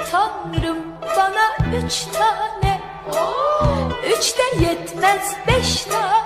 Tanrım bana 3 tane, 3 de yetmez 5 tane.